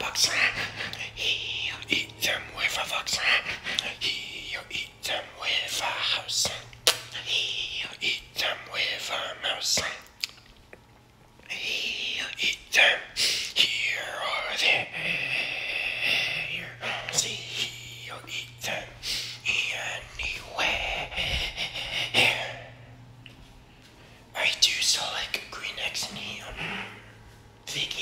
fox. He'll eat them with a fox. He'll eat them with a house. He'll eat them with a mouse. He'll eat them here or there. See, he'll eat them anywhere. I do so like green eggs and ham. Vegan